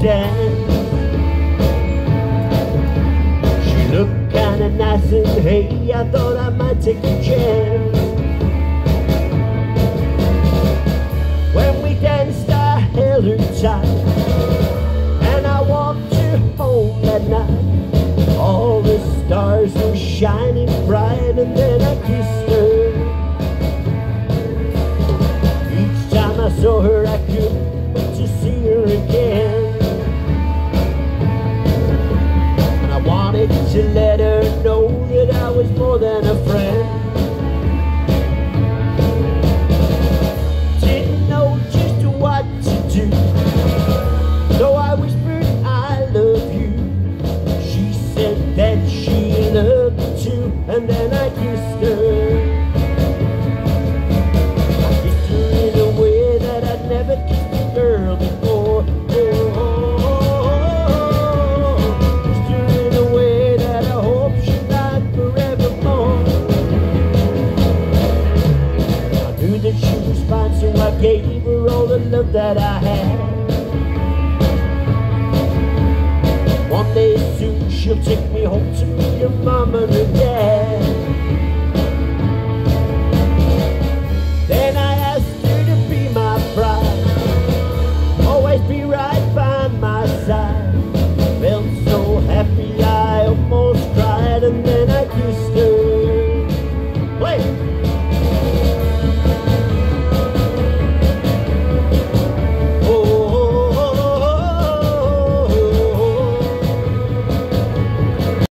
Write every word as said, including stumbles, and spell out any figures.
dance. She looked kinda nice and hey, I thought I might take a chance. When we danced I held her tight, and I walked her home that night. All the stars were shining bright, and then I kissed her. Each time I saw her I couldn't wait to see her again. And I wanted to let her know that I was more than a friend. Didn't know just what to do, so I whispered I love you. She said that she loved me too, and then I kissed her. I kissed her in a way that I'd never kissed a girl before. Oh, kissed her in a way that I hope she'd like forevermore. I knew that she was fine, so I gave her all the love that I had. One day soon she'll take me home to meet her mom and her dad.